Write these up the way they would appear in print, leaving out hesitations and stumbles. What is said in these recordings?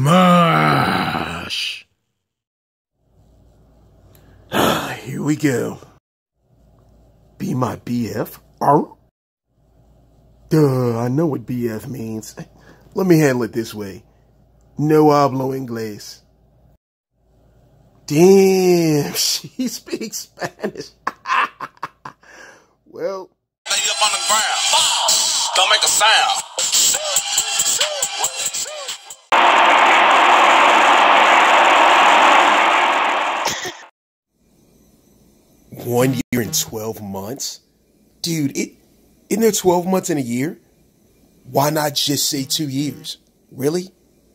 Smash! Here we go. Be my BF? Duh, I know what BF means. Let me handle it this way. No hablo inglés. Damn, she speaks Spanish. Well. Lay up on the ground. Don't make a sound. 1 year and 12 months? Dude, isn't there 12 months in a year? Why not just say 2 years? Really?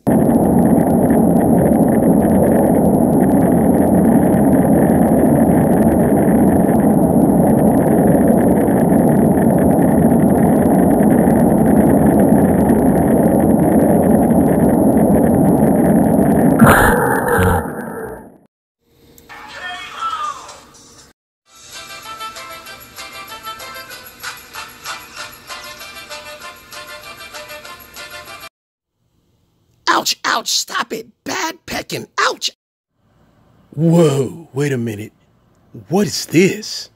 Ouch, ouch, stop it. Bad pecking, ouch. Whoa, wait a minute. What is this?